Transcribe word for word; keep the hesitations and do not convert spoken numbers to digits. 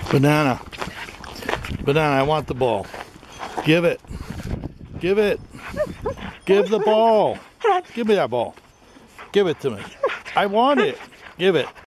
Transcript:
Banana. Banana, I want the ball. Give it. Give it. Give the ball. Give me that ball. Give it to me. I want it. Give it.